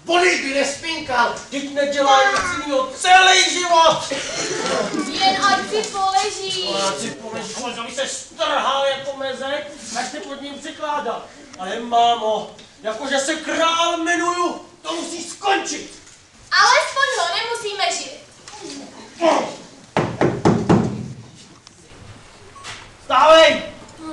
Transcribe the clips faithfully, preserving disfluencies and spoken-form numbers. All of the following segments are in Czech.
Vody by nespinkal, teď nedělá nic jiného celý život. Jen ať si poleží. No, ať si poleží, aby se strhal jako mezek, až se pod ním přikládal. Ale mámo, jakože se král jmenuju, to musí skončit. Alespoň ho nemusíme živit. Stávej!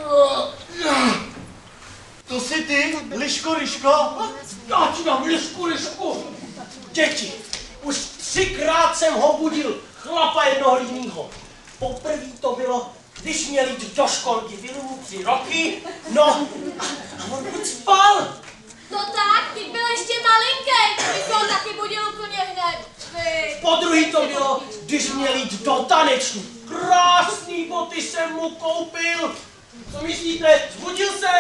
To jsi ty, Liško, Liško? Já ti dám Lišku, Lišku! Děti, už třikrát jsem ho budil, chlapa jednoho jinýho. Poprvé to bylo, když měl jít do školky, bylo mu tři roky, no a on buď spal. No tak, ty byl ještě malinký, ty jsi ho taky budil úplně hned. Vy. Po druhý to bylo, když měl jít do taneční. Krásný boty jsem mu koupil. Co myslíte, zbudil se?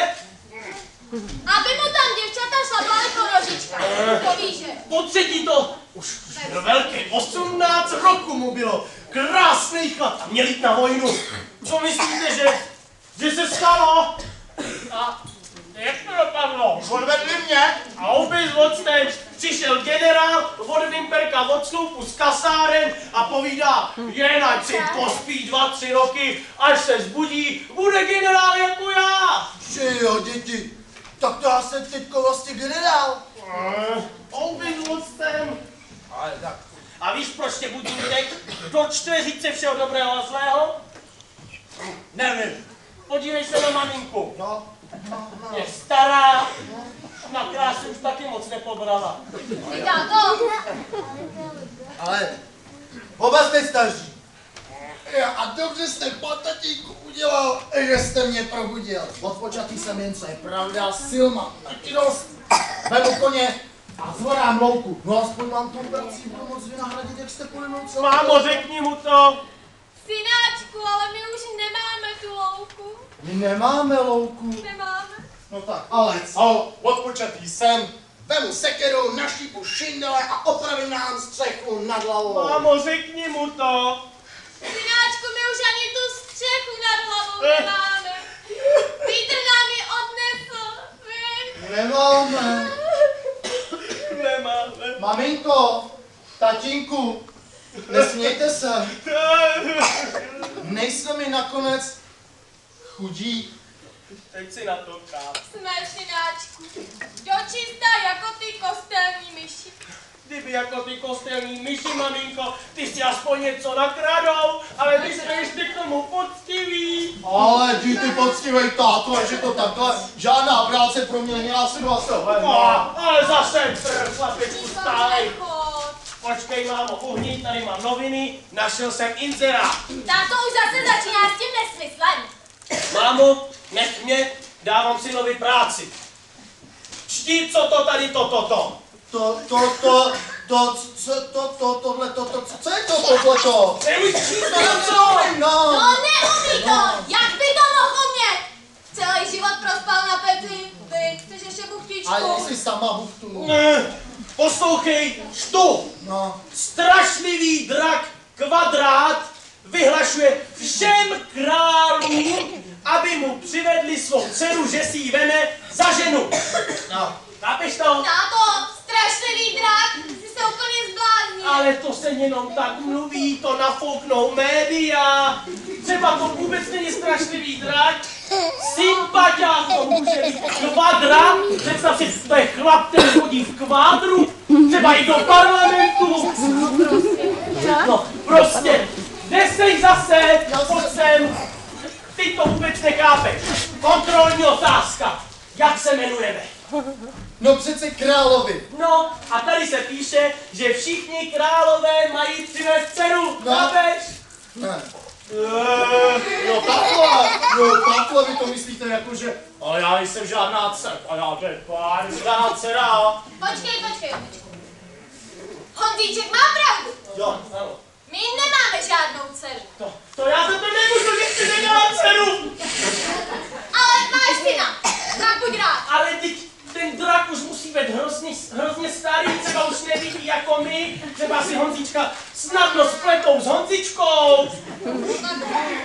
Aby mu tam děvčata šlapaly po nožičkách, to víš, že? Po třetí to, už, už byl velký, osmnáct roku mu bylo. Krásný chlap a měl jít na vojnu. Co myslíte, že, že se stalo? A jak to dopadlo? Odvedli mě. A opět s octem přišel generál od Vimperka od sloupu z kasáren a povídá, jen ať si pospí dva, tři roky, až se zbudí, bude generál jako já. Že jo, děti, tak to já jsem teďko vlastně generál. Opět s octem. Ale tak. A víš, proč tě budím teď do čtveřice všeho dobrého a zlého? Nevím. Podívej se na maminku. No, no, no. Je stará, na krásu už taky moc nepobrala. Ty táto. Ale oba jste staří. A dobře jste, pan tatínku, udělal, že jste mě probudil. Odpočatý jsem jen, co je pravda, sil mám taky dost. Vemu koně a zvorám louku. No aspoň mám tu prací, budu moc vynahradit, jak jste pojednou celou. Mámo, řekni mu to. Synáčku, ale my už nemáme tu louku. My nemáme louku. Nemáme. No tak, ale co? Odpočatý jsem. Vemu sekeru, naštípu šindele a opravím nám střechu nad hlavou. Mámo, řekni mu to. Synáčku, my už ani tu střechu nad hlavou nemáme. Vítr nám ji odnesl. Vy. Nemáme. Nemáme. Maminko, tatínku, nesmějte se. Nejsme mi nakonec chudí. Teď si na to krát. Jsme, synáčku. Dočistá jako ty kostelní myši. Kdyby jako ty kostelní myši, maminko, ty si aspoň něco nakradou, ale vy jste ještě k tomu poctiví. Ale ty ty poctivej táto, že to takhle, žádná práce pro mě není asi vlastně. No, ale zase prr, chlapečku, stálej. Chod. Počkej, mámo, uhni, tady mám noviny, našel jsem inzerát. Táto už zase začíná s tím nesmyslem. Mámo, nech mě, dávám synovi práci. Čti, co to tady, to, to, to. To, to, to, to, co, to, to, tohle, to, to, co je to, tohle, to? Neumíš číst, To no co? no. To neumí to! Jak by to mohl umět? Celý život prospal na peci. Vy chceš ještě buchtičku? A jestli sama buchtu. Ne, poslouchej, čtu. No. Strašlivý drak Kvadrát vyhlašuje všem králům, aby mu přivedli svou dceru, že si ji veme za ženu. No. Chápeš to? Táto, strašlivý drak, jsi se úplně zbláznil. Ale to se jenom tak mluví, to nafouknou média. Třeba to vůbec není strašlivý drak. Sympatiák to může být kvadra. Představ si, to je chlap, který chodí v kvádru. Třeba i do parlamentu. No, prostě, nesej zase, pojď sem. Ty to vůbec nechápeš. Kontrolní otázka. Jak se jmenujeme? No přece královi. No, a tady se píše, že všichni králové mají přivést dceru, No. chápeš? Ne. Jo, takhle, jo, takhle vy to myslíte jako, že... Ale já nejsem žádná dcera, a já to žádná dcera. Počkej, počkej, počkej. Honzíček má pravdu. Jo, ano. My nemáme žádnou dceru. To, to já za to nemůžu, že jsi neměla dceru. Ale máš syna. Tak buď rád. Ale teď ten drak už musí být hrozně, hrozně starý, třeba už nevidí jako my. Třeba si Honzička snadno spletou s Honzičkou.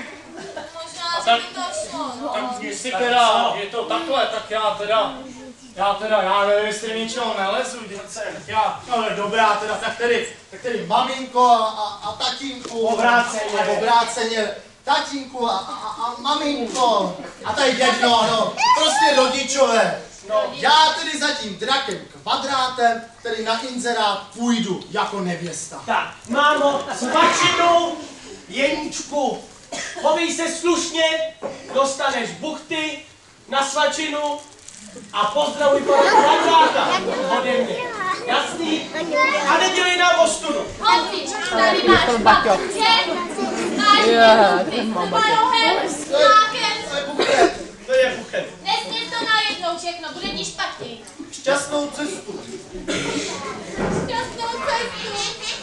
Tak možná, že by to šlo. No. Tak jestli teda je to takhle, tak já teda Já teda, já nevím, jestli ničeho nelezu, děce. Já, no dobrá, teda, tak tedy, tak tedy maminko a, a, a tatínku. Obráceně. A obráceně. Tatínku a, a, a maminko. A tady dědno, no, prostě rodičové. No. Já tedy za tím drakem kvadrátem, tedy na inzerát půjdu jako nevěsta. Tak, mámo, svačinu, Jeníčku, chovej se slušně, dostaneš buchty na svačinu a pozdravuj pana kvadráta ode mě. Jasný? A nedělej nám ostudu. Holky, tady máš papuče, máš buchty s balohem, s flákem. To je buchet. To je buchet. Nesměš to najednou všechno, bude ti špatně. Šťastnou cestu. Šťastnou cestu.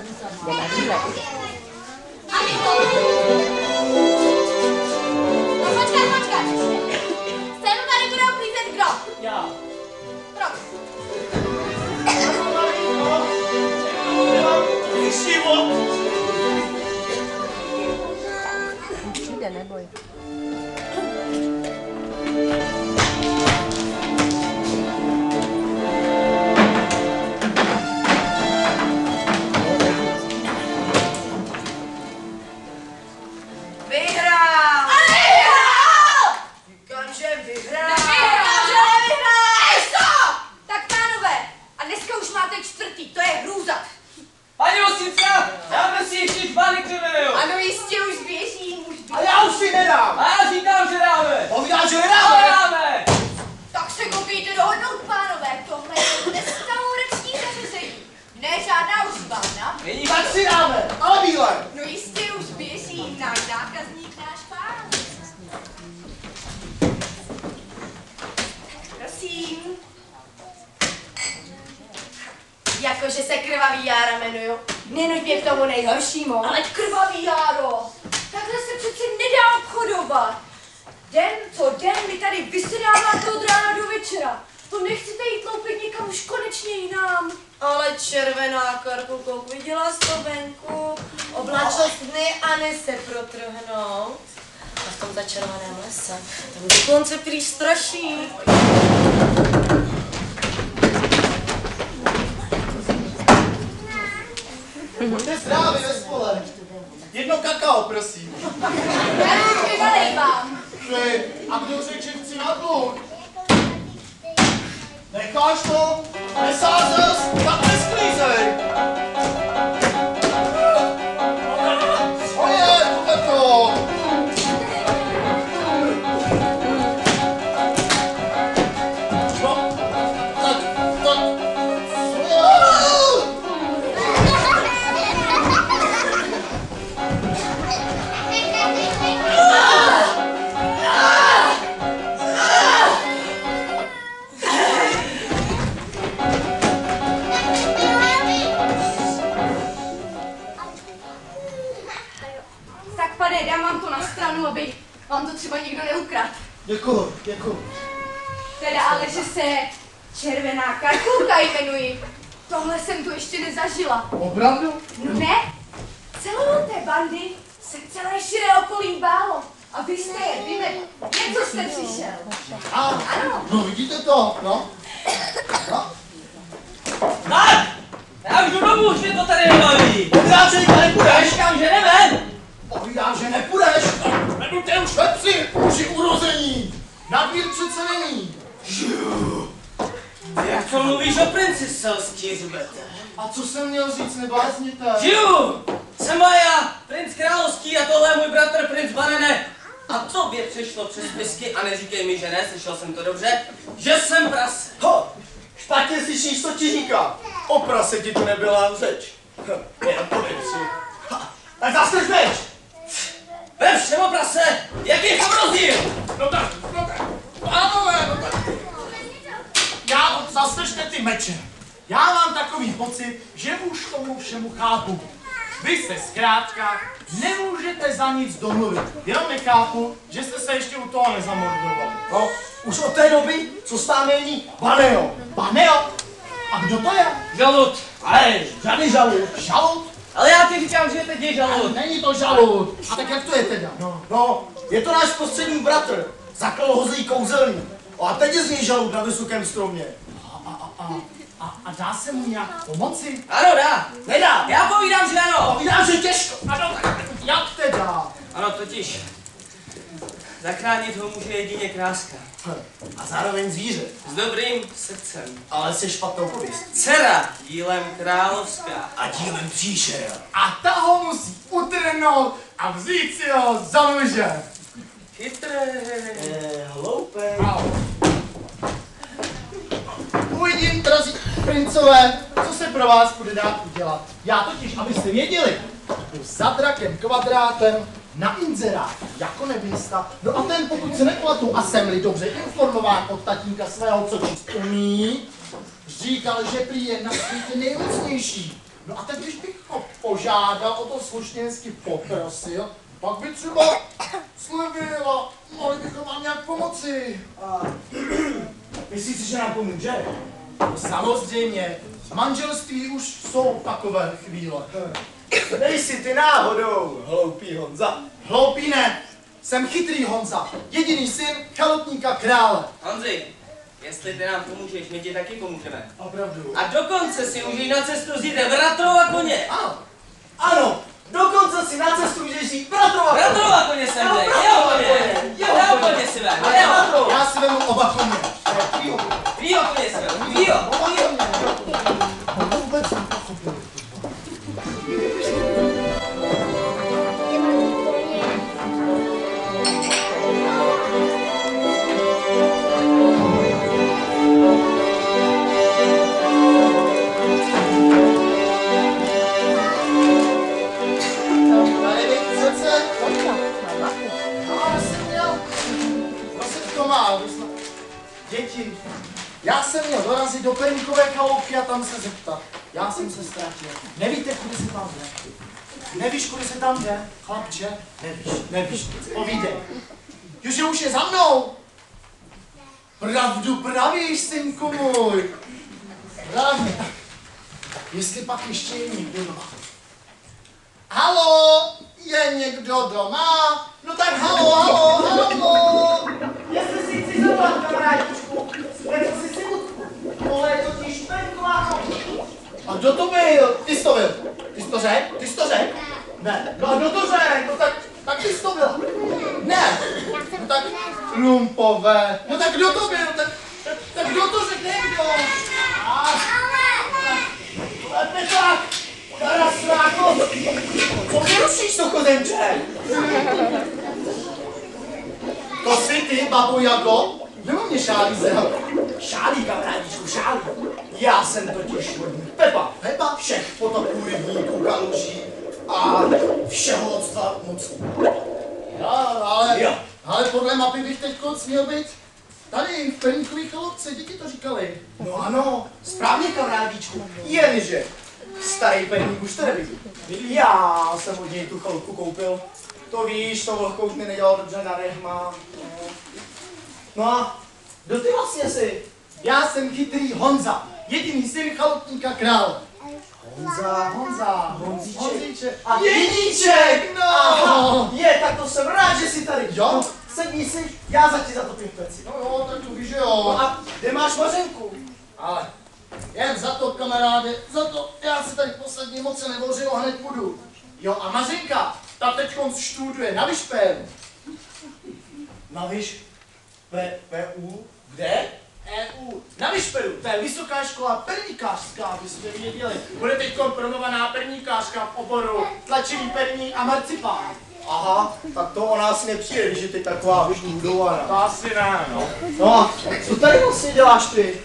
A ty to... No počkej, počkej. Sem tady bude uklízet kdo? Já. Proč? Život. Přijde, neboj. Vyhrál! A vyhrál! Říkám, že vyhrál! Nevyhrál, že nevyhrál! Ej, stop! Tak pánové, a dneska už máte čtvrtý, to je hrůza. Paní Osicka, dáme si ještě dva likvidejo. Ano, jistě už běžím, už běžím. A já už si nedám. A já říkám, že dáme. Povídám, že Ale nedáme. dáme. Tak se koukejte dohodnout, pánové, tohle je restaurační zařízení. Ne žádná užívárna. Není Tak si dáme, ale bílé. No jistě už běžím, náš zákazník, náš pán. Prosím. Jakože se krvavý Jára jmenuju. Nenuď mě k tomu nejhoršímu. Ale krvavý Járo, takhle se přece nedá obchodovat. Den co den mi tady vysedáváte od rána do večera. To nechcete jít loupit někam už konečně jinam. Ale červená Karku, kouk viděla jsi to venku? Oblačnost dny a nese protrhnout. A v tom ta červeném lese, tam dokonce prý straší. Buďte zdraví ve spole. Jedno kakao, prosím. Já už vynalejvám. Ty, a kdo řekl, že chci na dluh? Necháš to? Nesázes? Tak nesklízej. Co je to? No, tak, tak, co je? Tak pane, dám vám to na stranu, aby vám to třeba nikdo neukradl. Děkuju, děkuju. Teda ale, že se červená Karkulka jmenuji. Tohle jsem tu ještě nezažila. Opravdu? No ne, celou té bandy se celé širé okolí bálo. A vy jste je vymedli. Něco jste přišel. A, Ano. no vidíte to, no? No. Tak, já už jdu domů, už mě to tady nebaví. Povídám, že nikde nepůjdeš. Říkám, že jdeme. Povídám, že nepůjdeš. Jdu tě už ve tři, při urození. Nadvír přece není. Jak to mluvíš o princi selský, zubete? A co jsem měl říct, neblázněte? Žiju! Jsem Maja, princ královský a tohle je můj bratr, princ Banene. A tobě přišlo přes whisky a neříkej mi, že ne, slyšel jsem to dobře, že jsem prase. Ho, špatně slyšíš, co ti říká. O prase ti to nebyla řeč. Jenom povím si. Ha, tak zastrž meč. Ve všem o prase, jaký je tam rozdíl? No tak, no tak. Pánové, no tak. Já zastržte ty meče. Já mám takový pocit, že už tomu všemu chápu. Vy se zkrátka nemůžete za nic domluvit. Jenom nechápu, že jste se ještě u toho nezamordovali. No, už od té doby, co s námi není Baneo. Baneo? A kdo to je? Žalud. Ale žádný žalud. Žalud? Ale já ti říkám, že teď je žalud. Není to žalud. A tak jak to je teda? No, no, je to náš prostřední bratr. Zaklal ho zlý kouzelník. A teď je z něj žalud na vysokém stromě. A, a, a, a, a dá se mu nějak pomoci? Ano, dá. Nedá. Já povídám, že ano. Povídám, že těžko. Ano, tak jak teda? Ano, totiž. Zachránit ho může jedině kráska. A zároveň zvíře. S dobrým srdcem. Ale se špatnou pověst. Dcera dílem královská. A dílem příšer. A ta ho musí utrhnout a vzít si ho za muže. Chytré. Eh, hloupé. Uvidím, drazí princové, co se pro vás bude dát udělat. Já totiž, abyste věděli, jdu za drakem kvadrátem na inzerát jako nevěsta. No a ten, pokud se nepletu a jsem-li dobře informován od tatínka svého, co číst umí, říkal, že prý je na světě nejmocnější. No a teď, když bych ho požádal o to slušněnsky poprosil, pak by třeba slevil a mohli bychom vám nějak pomoci. A myslíš si, že nám pomůže? No samozřejmě. Manželství už jsou takové chvíle. Nejsi ty náhodou, hloupý Honza. Hloupý ne. Jsem chytrý Honza. Jediný syn chalupníka krále. Honzi, jestli ty nám pomůžeš, my ti taky pomůžeme. Opravdu. A dokonce si můžeš na cestu vzít bratrova koně. Ano. Ano, dokonce si na cestu můžeš jít bratrova. Bratrova koně jsem dej, jeho koně. Jeho koně si vem, jeho. Já si vemu oba koně. Tvýho koně si vem, tvýho. Vůbec nepochopil. Děti, já jsem měl dorazit do Perníkové chaloupky a tam se zeptat. Já jsem se ztratil. Nevíte, kudy se tam jde? Nevíš, kudy se tam jde, chlapče? Nevíš, nevíš, povídej. Jože už je za mnou. Pravdu pravíš, synku můj. Právě. Tak jestli pak ještě je někdo doma. Halo, je někdo doma? No tak halo, halo, halo. Jestli si chci zavolat, kamarádičku, řekl jsi si Ludku. Tohle je totiž Perníková. A kdo to byl? Ty jsi to byl. Ty jsi to řekl? Ty jsi to řekl? Ne. No a kdo to řekl? No tak, tak ty jsi to byl. Ne. No tak lumpové. No tak kdo to byl? Tak, tak, tak kdo to řekl? Někdo. A, Lepe tak, naraz sráko. Co mě rušíš to kozemče? to jsi ty, babu Jako? Nebo mě šálí zem? Šálí, kamarádičku, šálí. Já jsem totiž vodní Pepa. Pepa? Všech potoků, rybníků, kaluží a všeho odstva moc. Jo, ale, Jo. ale podle mapy bych teď měl být tady v Perníkové chaloupce, děti to říkali. No ano, správně, kamarádičku, jenže starý Perník už tady nevidí. Já jsem od něj tu chalupku koupil. To víš, to vlhkout mi nedělal dobře na rehma. No. no a kdo ty vlastně jsi? Já jsem chytrý Honza, jediný syn chalupníka krále. Honza, Honza, Honzíček. Honzíček. A Jeníček! No. Aha, je, tak to jsem rád, že jsi tady. Jo? No, sedni si, já za ti zatopím v peci. No jo, tak to víš, že No jo. a kde máš Mařenku? Ale jen za to, kamaráde, za to, já se tady poslední moc se nevořil, hned půjdu. Jo, a Mařenka, ta teďkon študuje na Vyšpéru. Na Vyš... P... PU? Kde? E U, na Vyšperu, to je vysoká škola perníkářská, abyste věděli. Bude teďkon promovaná perníkářka v oboru tlačivý perní a marcipán. Aha, tak to o nás nepřijde, když je teď taková vyštudovaná. To asi ne, no. No a co tady vlastně děláš ty?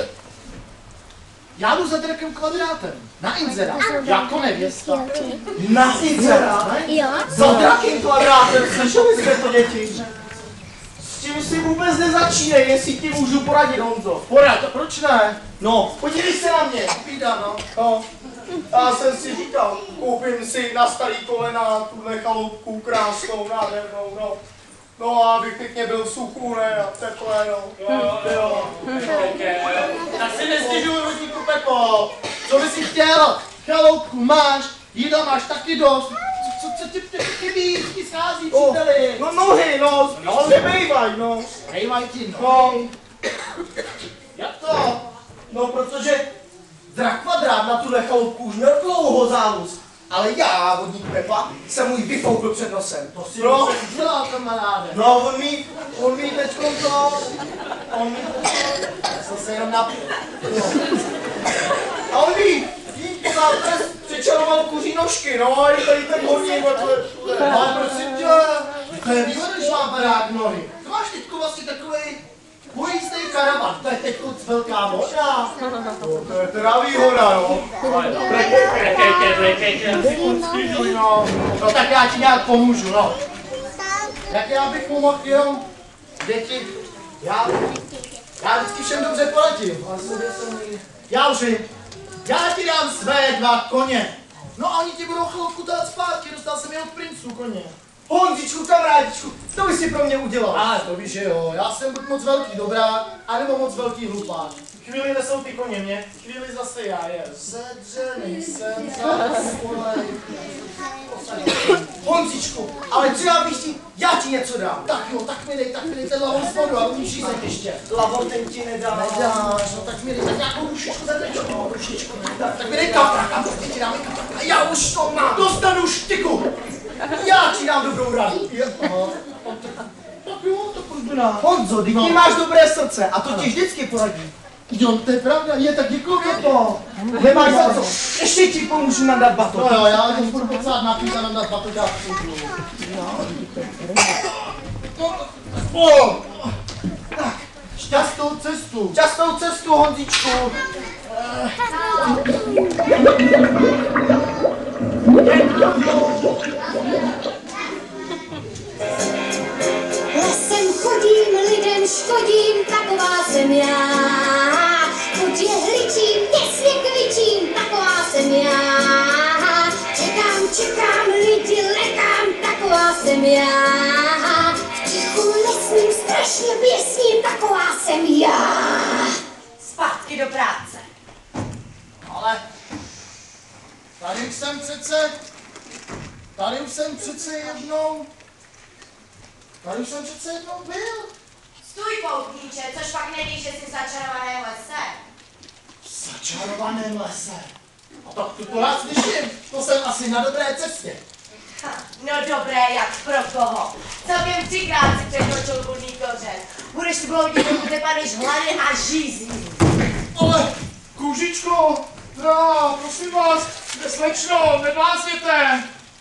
Já jdu za drakem kvadrátem, na inzerát, jako nevěsta. Na inzerát? Jo. Za drakem kvadrátem, slyšeli jsme to, děti? S tím si vůbec nezačínej, jestli ti můžu poradit, Honzo. Porad, proč ne? No, podívej se na mě. Pída, no. No, já jsem si říkal, koupím si na starý kolena tuhle chaloupku krásnou, nádhernou, no. No a abych pěkně byl v suchu, ne, a teplé, no. Jo, jo, Tak si nestěžuj, rodníku Pepo. Co bys si chtěl? Chaloupku máš, jídla máš taky dost. Co, co, co ti ti chybí, ti schází, příteli? No nohy, no, no nebejvaj, no. Hejvaj ti, no. No, Jak to? No, protože drak Kvadrát na tuhle chaloupku už měl dlouho záluz. Ale já, vodník Pepa, jsem můj vyfoukl před nosem. To si No. dobře udělal, kamaráde. No, on mi, on mi teďko to, on mi Já jsem se jenom napil. a on mi tím pořád přečaroval kuří nožky, no, a je tady ten hodně, Ale prosím tě, to je výhoda, když mám barák nohy. To máš teďko vlastně takový pojízdný karavan. To je teďko velká moda. no, to je teda výhoda, no. Rekejte, rekejte, No, no tak já ti nějak pomůžu, no. Jak já bych mu mohl jenom děti, já, já vždycky všem dobře poradím. ale sobě jsem někdy- Já už vím, já ti dám své dva koně. No a oni ti budou chvilku dát zpátky, dostal jsem je od princů koně. Honzičku, kamarádičku, to bys si pro mě udělal. Ale to víš, že jo, já jsem buď moc velký dobrák, anebo moc velký hlupák. Chvíli nesou ty koně mě, chvíli zase já je. Sedřený jsem za kolej. Honzičku, ale co já bych ti, já ti něco dám. Tak jo, tak mi dej, tak mi dej ten lavor z vodu a umíš řízet ještě. Lavor ten ti nedá. Nedáš, no tak mi dej tak nějakou rušičku za trečku, no, rušičku. Tak, tak mi dej kapra, kapra, teď ti dáme kapra. A já už to mám, dostanu štiku. Já ti dám dobrou radu. Jo, aha, tak jo, tak proč by nás? Honzo, ty No. máš dobré srdce a to ti vždycky poradí. Jo, to je pravda, je tak děkuji to. Nemáš za co, ještě ti pomůžu nadat baton. No jo, já když budu potřebovat napít a nám dát batu dát půjdu. O, Tak, šťastnou cestu. častou cestu, Honzičku. Lesem chodím, lidem škodím, taková jsem já. Buď je hličím, těsně kvičím, taková jsem já. Čekám, čekám, lidi lekám, taková jsem já. V tichu lesním strašně běsním, taková jsem já. Zpátky do práce. Ale tady už jsem přece, tady už jsem přece jednou, tady už jsem přece jednou byl. Stůj, poutníče, což pak nevíš, že jsi v začarovaném lese. V začarovaném lese. A tak to to rád slyším, to jsem asi na dobré cestě. Ha, no dobré, jak pro koho. Celkem třikrát si překročil vodní kořen. Budeš tu bloudit, dokud nepadneš hlady a žízní. Ale, kůžičko, teda, prosím vás, slečno, neblázněte.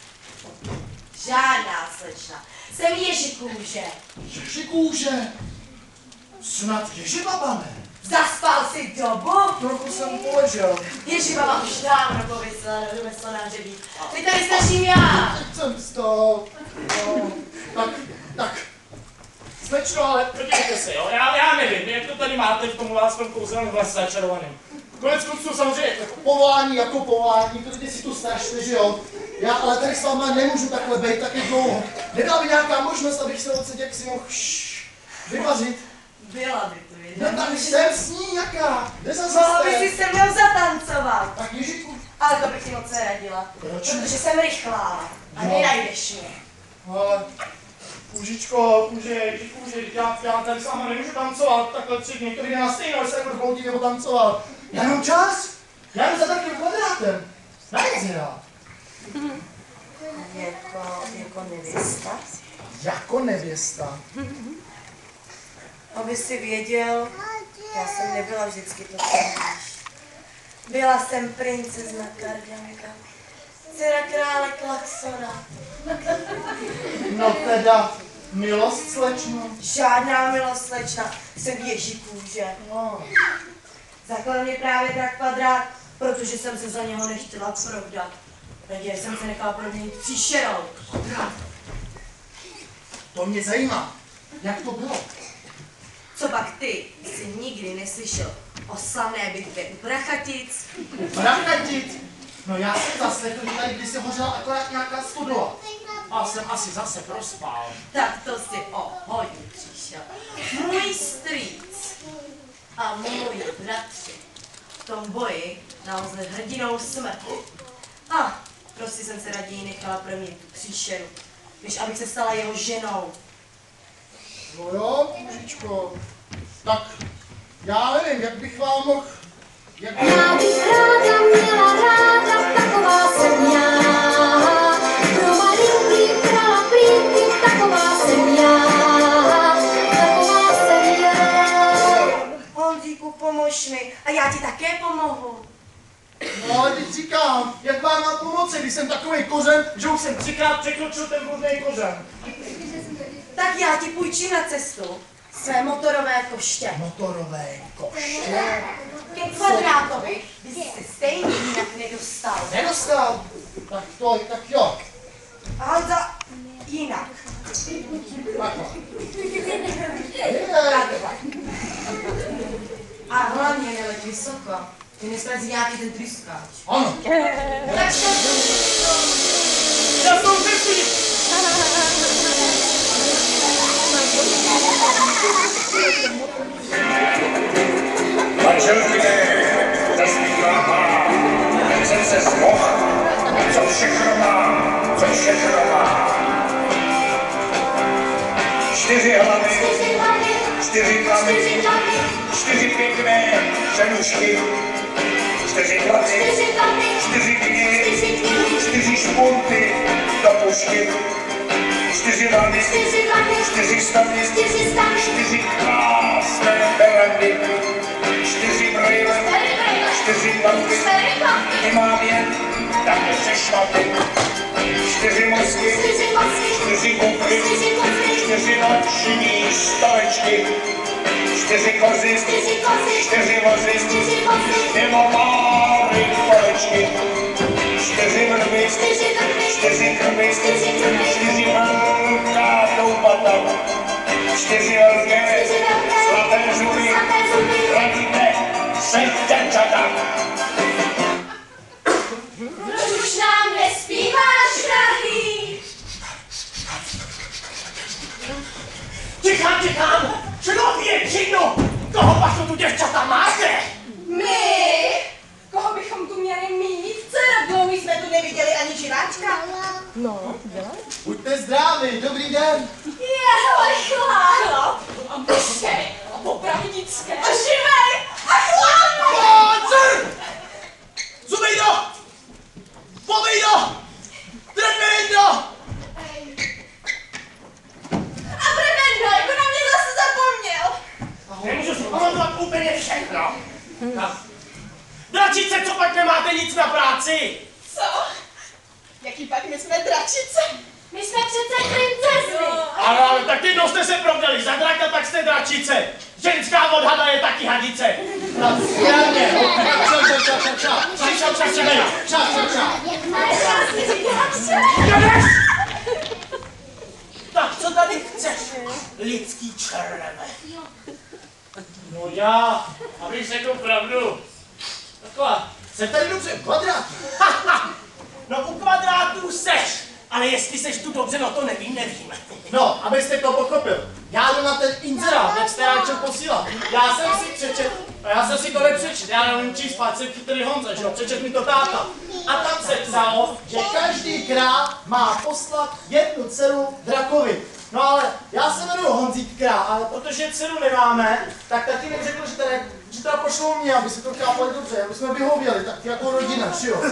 Žádná slečna. Jsem Ježikůže. Ježi kůže, snad Ježibaba ne? Zaspal si dobu? Trochu jsem poležel. Ježibaba už dávno povisela do domyslo na hřebí. Ty tady snažím já. Teď jsem vstal. No, tak, tak, slečno, ale Podívejte se, jo, já, já nevím, jak to tady máte v tom svém kouzelném vlase začarovaném. Konec konců samozřejmě, jako povolání jako povolání, klidně si tu snažte, že jo? Já ale tady s váma nemůžu takhle být taky dlouho. Nedá mi nějaká možnost, abych se od jak si mohl šš, vyvařit. Byla by to No jedna. tak jsem s ní, jaká? Kde zase Mohla by jste? si se mnou zatancovat. Tak Ježiku. Ale to bych ti moc neradila. Proč? Protože jsem rychlá. A nenajdeš mě. ale kůžičko, kůže, kůže, já, já tady s váma nemůžu tancovat, takhle tři dny, to jde na stejno, Stejno, jsem budu nebo tancoval. Já mám čas. Já jdu za takovým kvadrátem. Najít rád. Jako, jako nevěsta. Jako nevěsta. Aby si věděl, já jsem nebyla vždycky to, co víš. Byla jsem princezna Kardanka. Dcera krále Klaxona. No teda, milost slečno. Žádná milost slečna, jsem Ježikůže. No. Zaklal mě právě drak Kvadrát, protože jsem se za něho nechtěla provdat. Raději jsem se nechala proměnit příšerou. To mě zajímá. Jak to bylo? Co pak ty jsi nikdy neslyšel o slavné bitvě u Prachatic? Prakatit. No já jsem zaslechl, že tady kdysi hořela akorát nějaká stodola. A jsem asi zase prospál. Tak to si o hodně přišel. Můj strýc a můj bratři v tom boji nalezli hrdinou smrti. A prostě jsem se raději nechala proměnit tu příšeru, než abych se stala jeho ženou. No jo, mužičko. Tak Já nevím, jak bych vám mohl... Jak... Já bych ráda měla ráda, taková jsem já. Pro malinky brala plínky, taková jsem já. Taková jsem já. Honzíku, pomož mi a já ti také pomohu. No ale teď říkám, jak vám mám pomoci, když jsem takový kořen, že už jsem třikrát překročil ten vhodný kořen. Tak já ti půjčím na cestu své motorové koště. Motorové koště? Ke kvadrátovi bys se stejně jinak nedostal. Nedostal? Tak to, tak jo. Honza, jinak. Takhle. Takhle. A hlavně neleď vysoko. Ty nesmazí nějaký ten tryskáč. Ano. Tak to... Já jsem řekl, Manželky mé, nezbývá má, jen jsem se zmohl, co všechno má, co všechno má. Čtyři hlavy, čtyři hlavy, čtyři pěkné ženušky, čtyři platy, čtyři knihy, čtyři špunty do pušky, čtyři hlavy, čtyři stavy, čtyři krásné berandy, čtyři brejle, čtyři lampy, nemám jen také se šmapy, čtyři mozky, čtyři kufry, čtyři noční stolečky, čtyři kozy, čtyři vozy, nebo máry kolečky, čtyři vrby, čtyři krby, čtyři velká doupata, čtyři velké zlaté zuby, radíte se děvčata. Proč už nám nespíváš, drahý? Čekám, čekám! Člověčinu! Koho pašu tu děvčata máte? My? Koho bychom tu měli mít? Celou dlouhý jsme tu neviděli ani živáčka. No, dělej. Buďte zdraví, dobrý den. Jehle, chláro! A myšej, a popravnické. A živej, a chláro! Pácer! Zubejdo! Povejdo! Trefejdo! A Bremendo, jako na mě zase zapomněl. Nemůžu si pamatovat úplně všechno. Dračice, co pak nemáte nic na práci? Co? Jaký pak my jsme dračice? My jsme přece princezny. Ale, ale tak jednou jste se provdali za draka, tak jste dračice. Ženská od hada je taky hadice. Správně. Čau, čau, čau, čau, čau. Čau, čau, čau, čau, Čau, čau, čau. Jdeš? Tak co tady chceš, lidský červe? No já, abych řekl pravdu. Taková, Jsem tady dobře, kvadrát. no u kvadrátů seš, ale jestli seš tu dobře, no to nevím, nevím. No, abyste to pochopil. Já jdu na ten inzerát, jak jste ráčel posílat. Já jsem si přečet, a já jsem si to nepřečet, já nevím číst, fakt jsem chytrý Honza, že jo, přečet mi to táta. A tam se psalo, že každý král má poslat jednu dceru drakovi. No ale já se jmenuji Honzík král, ale protože dceru nemáme, tak taky mi řekl, že teda, že teda pošlou mě, aby se to chápali dobře, aby jsme vyhověli, tak jako rodina, že jo.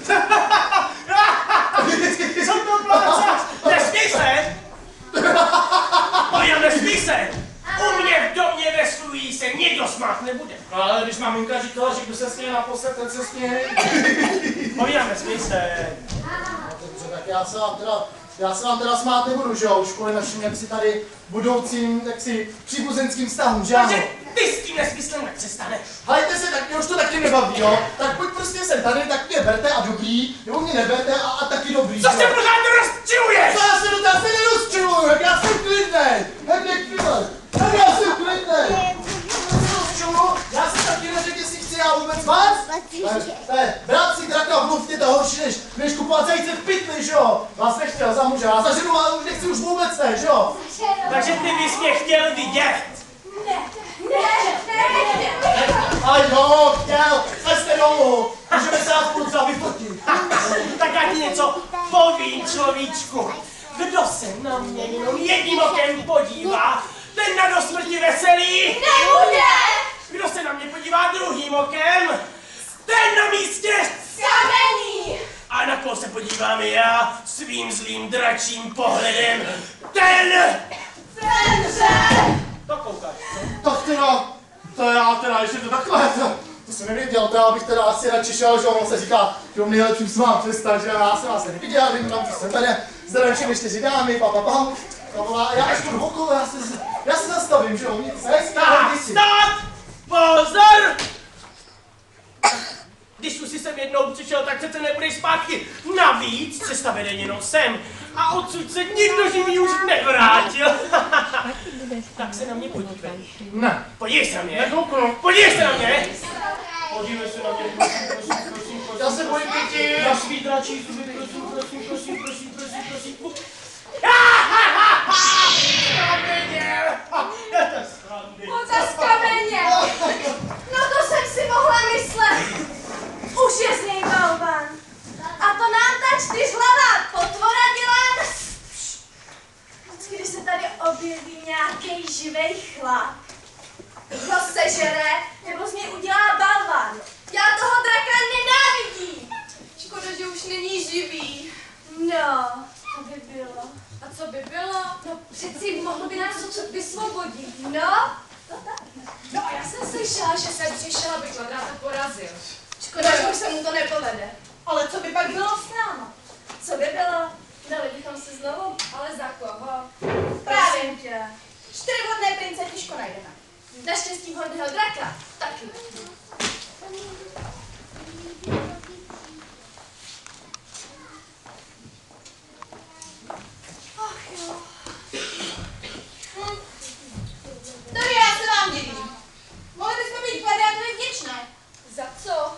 Co to plácáš? Nesmí se! No já nesmí se! U mě v domě ve slují se nikdo smát nebude. No ale když maminka říkala, že kdo se směje naposled, ten se směje. No já nesmí se. No dobře, tak já se vám teda, já se vám teda smát nebudu, že jo, už kvůli našim jaksi tady budoucím, jaksi příbuzenským vztahům, že ano? Takže ty s tím nesmyslem nepřestaneš. Hejte se, tak mě už to taky nebaví, jo? Tak buď prostě jsem tady, tak mě berte a dobrý, nebo mě neberte a, a taky dobrý. Co jo? se pořád rozčiluješ? Co já se do toho nerozčiluju, jak já jsem klidnej, jak mě chvíle, tak já jsem klidnej. Já jsem taky neřekl, jestli chci já vůbec vás? Ne, brát si draka v luftě to horší, než, než kupovat zajíce v pytli, že jo? Vás nechtěl za muže, já za ženu, ale už nechci už vůbec ne, že jo? Takže ty bys mě chtěl vidět. Ne, ne, ne, ne. A jo, chtěl, jste dolů, můžeme se nás spolu třeba vyfotit. Tak já ti něco povím, človíčku. Kdo se na mě jenom jedním okem podívá, ten na do smrti veselý. Nebude! Kdo se na mě podívá druhým okem. Ten na místě! Kamení! A na koho se podívám já svým zlým dračím pohledem? Ten! Tenře! To koukáš, Tak teda, to já teda, ještě to takhle, to, to jsem nevěděl, to já bych teda asi radši šel, že ono se říká, že on nejlepším se mám přestat, že já jsem vás neviděl, vím tam, co se jde, zdravím mi čtyři dámy, pa, pa, pa, pa, já ještě jdu okolo, já se, já se zastavím, že jo, mě se Stát! Stát! Pozor! Když už si sem jednou přišel, tak přece nebudeš zpátky. Navíc cesta vede jenom sem. A odsud se nikdo živý už nevrátil. Tak se na mě podívej. Ne. Podívej se na mě. Nekouknu. Podívej se na mě. Podívej se na mě, prosím, prosím, prosím, prosím. Já se bojím pěti. Na svý dračí zuby, prosím, prosím, prosím, prosím, prosím, prosím. Moc kameně! No to jsem si mohla myslet. Už je z něj balvan. A to nám ta čtyřhlavá potvora dělá. Vždycky, když se tady objeví nějaký živej chlap, ho sežere nebo z něj udělá balvan. Já toho draka nenávidím. Škoda, že už není živý. No, to by bylo. A co by bylo? No přeci mohl by nás odsud vysvobodit. No, to tak. No a já jsem slyšela, že jsem přišel, aby Kvadráta porazil. Škoda, že už se mu to nepovede. Ale co by pak bylo s náma? Co by bylo? Dali bychom se znovu, ale za koho? Právě tě. Čtyři vhodné prince těžko najdeme. Naštěstí vhodného draka taky. Ach jo. Hm. Tady já se vám divím. Mohli bychom být Kvadrátovi vděčné. Za co?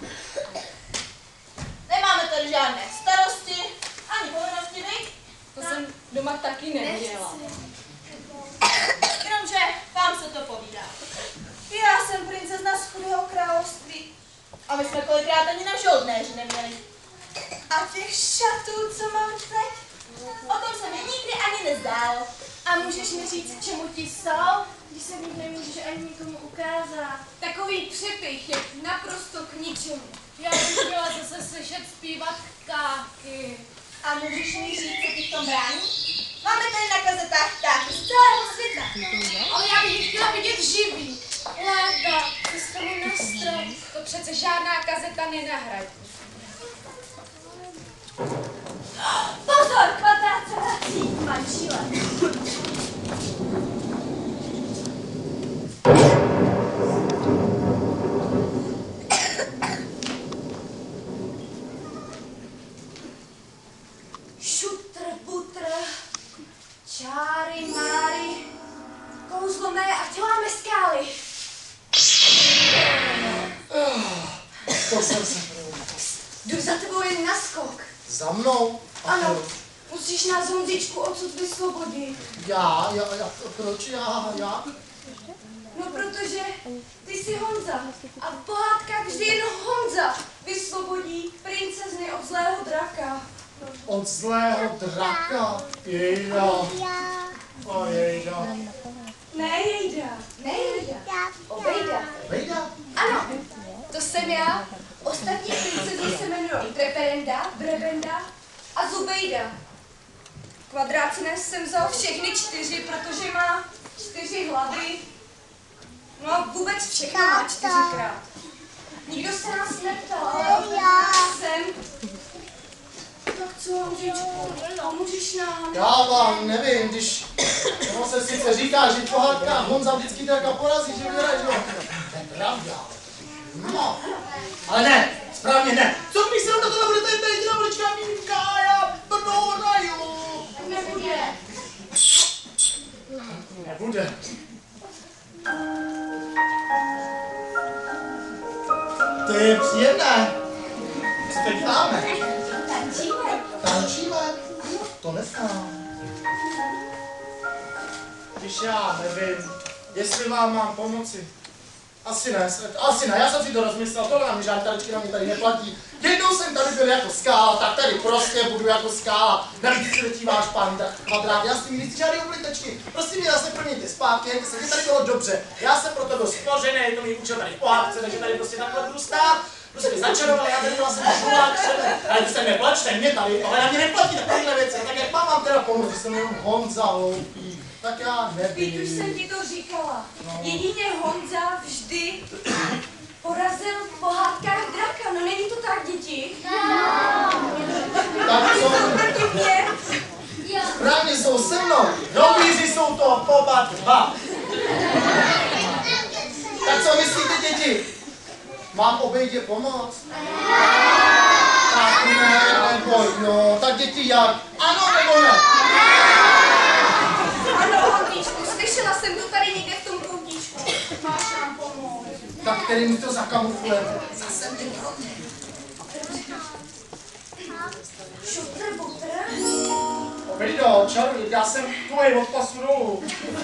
Nemáme tady žádné starosti, ani povinnosti, viď? To jsem doma taky neviděla. Jenomže vám se to povídá. Já jsem princezna z chudého království. A my jsme kolikrát ani na žoldnéři neměli. A těch šatů, co mám teď, o tom se mi nikdy ani nezdálo. A můžeš mi říct, čemu ti jsou, když se mi nemůžeš ani nikomu ukázat? Takový přepich je naprosto k ničemu. Já bych chtěla zase slyšet zpívat káky. A můžeš mi říct, co ti v tom brání? Máme tady na kazetách ptáky z celého světa. Ale já bych chtěla vidět živý. Léta, ty jsi tomu na strop. To přece žádná kazeta nenahradí. Pozor, Kvadrát se vrací, manžile. Šutr, butr, čáry, máry, kouzlo mé a děláme skály. To jsem se Jdu za tebou jen na skok. Za mnou? Ano, musíš nás Honzičku odsud vysvobodit. Já, já, já, proč já, já? No protože ty jsi Honza a v pohádkách vždy jen Honza vysvobodí princezny od zlého draka. Od zlého draka? Jejda. O jejda. Ne Jejda, ne Jejda, Obejda. Vejda? Ano, to jsem já. Ostatní princezny se jmenují Treperenda, Brebenda a Zubejda. Kvadrát si dnes jsem vzal všechny čtyři, protože má čtyři hlavy. No a vůbec všechno má čtyřikrát. Nikdo se nás neptal, ale jsem. Tak co, Honzičku, pomůžeš nám? Já vám nevím, když ono se sice říká, že v pohádkách Honza vždycky draka porazí, že vyhraje, že jo? To je pravda. No, ale ne, správně ne. Co když se nám do toho budete teď na vlička mínka a já prohraju? Nebude. Nebude. To je příjemné. Co teď děláme? Tančíme. Tančíme? To neznám. Když já nevím, jestli vám mám pomoci. Asi ne, asi ne, já jsem si to rozmyslel, tohle na mě žádný taričky na mě tady neplatí. Jednou jsem tady byl jako skála, tak tady prostě budu jako skála. Navíc si letí váš pán, tak kvadrát, já s tím nechci žádný oblitečky. Prostě mě zase prvníte zpátky, jak se mi tady bylo dobře. Já jsem proto byl stvořený, to mi učil tady v pohádce, takže tady prostě takhle budu stát. Prostě mi začaroval, já tady vlastně žulák, ale když se neplačte, mě tady, ale na mě neplatí takovéhle věci, tak jak mám vám teda pomoct, že jsem jenom Honza hloupý. Tak já nevím. Víš, už jsem ti to říkala. No. Jedině Honza vždy porazil v pohádkách draka. No není to tak, děti? No. Tak co? Proti mě? Správně jsou se mnou. Dobíři jsou to oba dva. Tak co myslíte, děti? Mám obejdě pomoct? Tak ne, neboj, no. Tak děti jak? Ano nebo ne? Ano, Hontíčku, slyšela jsem to tady někde v tom koutičku. Máš nám pomoct. Tak který mi to zakamuflujete? Zase mě pro mě. Šutr, butr. Obejdo, čaruj, já jsem tvoj od pasu dolů.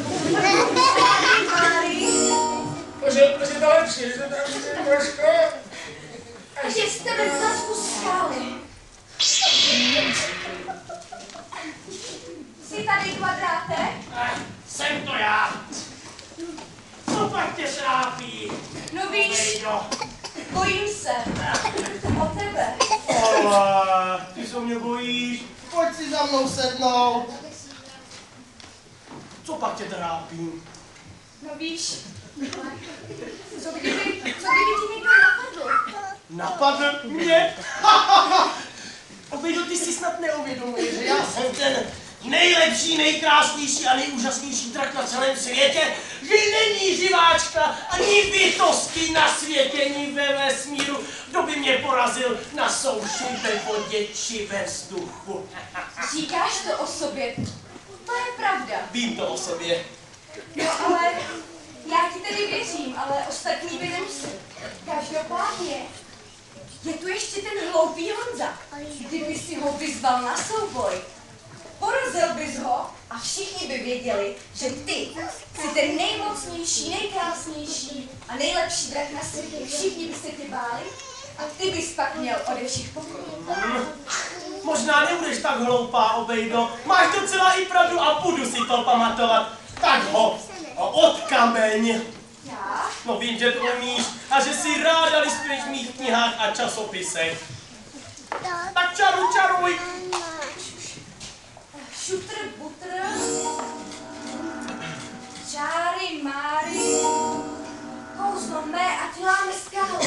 Máry. Protože, protože to lepší, že to tam je trošku. A že jste ve zazku skály. Jsi tady, kvadráte? Eh, jsem to já. Co pak tě trápí? No víš, bojím se. O tebe. Ale, ty se mě bojíš. Pojď si za mnou sednout. Co pak tě trápí? No víš, co kdyby, co kdyby ti někdo napadl? Napadl mě? Obejdu, ty si snad neuvědomuješ, že já jsem ten nejlepší, nejkrásnější a nejúžasnější drak na celém světě, že není živáčka ani bytosti na světě, ni ve vesmíru, kdo by mě porazil na souši, ve vodě či ve vzduchu. Říkáš to o sobě, to je pravda. Vím to o sobě. No ale já ti tedy věřím, ale ostatní by nemuseli. Každopádně, je tu ještě ten hloupý Honza. Kdyby si ho vyzval na souboj, porazil bys ho a všichni by věděli, že ty jsi ten nejmocnější, nejkrásnější a nejlepší drak na světě. Všichni by se tě báli a ty bys pak měl ode všech pokoj. Hmm. Možná nebudeš tak hloupá, Obejdo. Máš docela i pravdu a budu si to pamatovat. Tak ho odkameň. Já? No vím, že to umíš a že si ráda listuješ v mých knihách a časopisech. Tak čaruj, čaruj. Šutr, butr, čáry, máry, kouzlo mé a děláme skálu.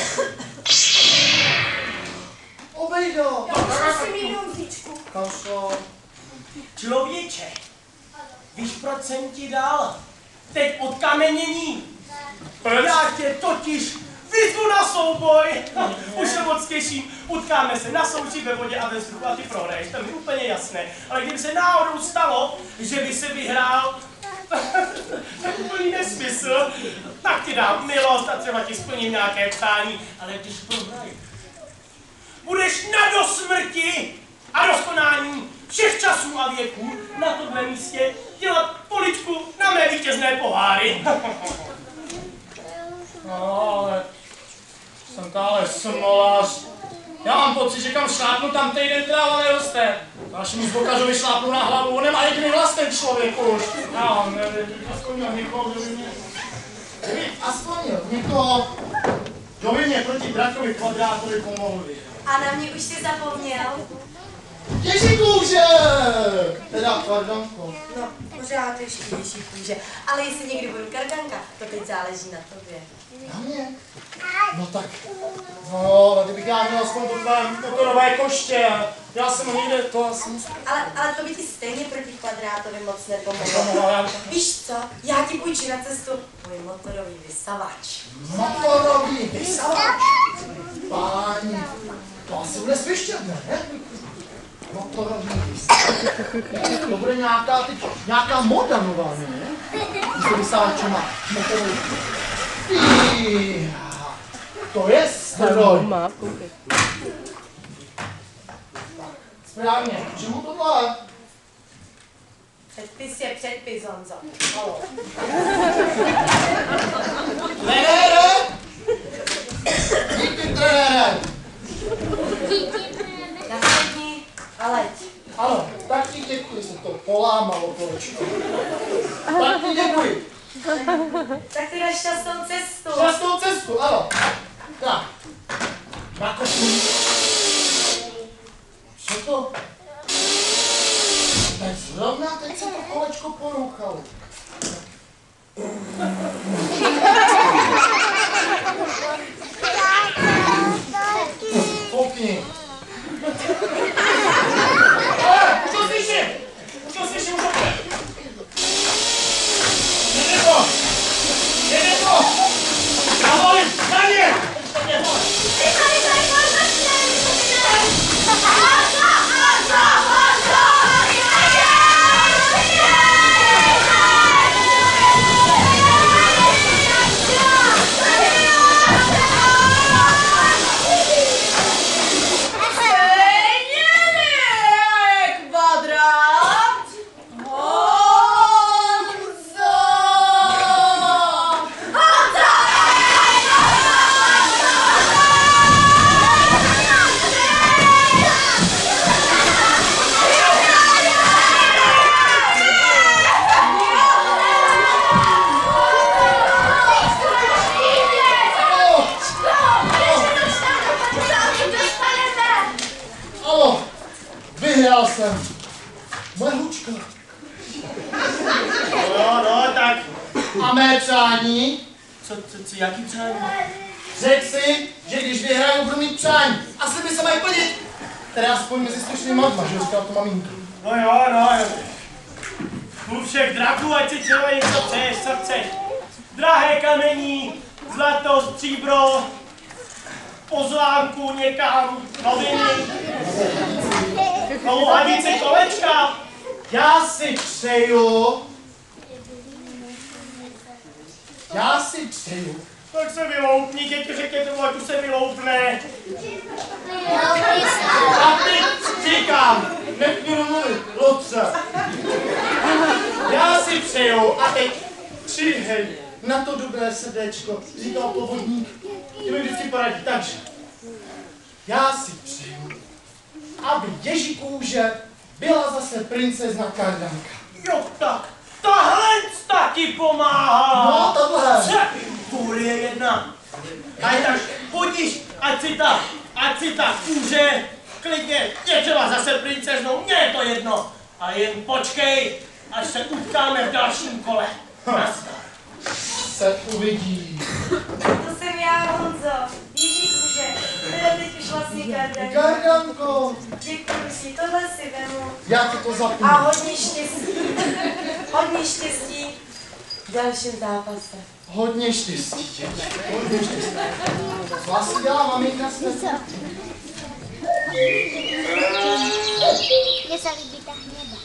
Obejdo. Já už jsem jenom říčku. Kam šlo? Člověče, víš, proč jsem ti dal? Teď odkamenění. Já tě totiž vyzvu na souboj. Už se moc těším. Utkáme se na souši, ve vodě a ve vzduchu a ty prohraješ. To mi úplně jasné. Ale kdyby se náhodou stalo, že by se vyhrál, tak úplný nesmysl, tak ti dám milost a třeba ti splním nějaké přání. Ale když prohraješ, budeš na dosmrti a rozkonání všech časů a věků na tomhle místě dělat poličku na mé vítězné poháry. No, ale jsem táhle smolař. Já mám pocit, že kam šlápnu, tam týden tráva neroste. Našemu zbokařovi šlápnu na hlavu, on nemá jediný vlast ten člověk už. Já nevím, aspoň měl někoho, kdo by mě... Aspoň někoho, kdo by mě proti drakovi kvadrátovi pomohl. A na mě už jsi zapomněl? Ježí kůže! Teda pardonko. No, pořád ještě ježí kůže. Ale jestli někdy budu kardanka, to teď záleží na tobě. Na mě? No tak, no, kdybych já měl aspoň to tvé motorové koště, já jsem někde, to asi musím. Ale, ale to by ti stejně proti kvadrátovi moc nepomohlo. Víš co, já ti půjču na cestu můj motorový vysavač. Motorový vysavač? Páni, to asi bude svištět, ne? Motorový vysavač. To bude nějaká, teď, nějaká moda nová, ne? Když to vysavače má motorový. Fí, to je stroj. Správně, čemu tohle? Předpis je předpis, Honzo. Halo. Trenére! Díky, trenére! Nasadni a leď. Ano, tak ti děkuji, se to polámalo kolečko. Tak ti děkuji. Tak teda šťastnou cestu. Šťastnou cestu, ano. Tak. Makotu. Co to? Tak zrovna teď se to kolečko porouchalo. Foukni. Už to slyším! Už to slyším, už to jde! Jede to! Jede to! Já volím! Na ně! Vyhrál jsem. Moje hůčka. No, no, tak. A mé přání? Co, co, co, jaký přání? Řekl si, že když vyhraju, budu mít přání. A sliby se mají plnit. Teda aspoň mezi slušnýma lidma, že říkala to maminka. No jo, no jo. U všech draků, ať si člověk co chceš, co chceš. Drahé kamení, zlato, stříbro, pozvánku někam, noviny, novou hadici kolečka. Já si přeju... Já si přeju... Tak se vyloupni, děti, řekněte mu, ať už se vyloupne. A teď říkám, nech mi mluvit, Lotře. Já si přeju, a teď přihej Na to dobré srdéčko, říkal povodník. Ti mi vždycky poradí, takže... Já si přeju, aby Ježí kůže byla zase princezna Kardanka. Jo, tak, tahle taky pomáhá. No, tohle. Če, kůry je jedna. A tak chodíš, ať si ta, ať si ta kůže, klidně, je třeba zase princeznou, mně je to jedno. A jen počkej, až se utkáme v dalším kole. Nazdar. Se uvidí. To jsem já, Honzo. Ježí kůže. Teda teď už vlastně Kardanka. Kardanko. Děkuji si, tohle si vemu. Já ti to zapnu. A hodně štěstí. Hodně štěstí v dalším zápase. Hodně štěstí, děti. Hodně štěstí. Z vás si dělá maminka srdce. Mně se líbí ta hněda.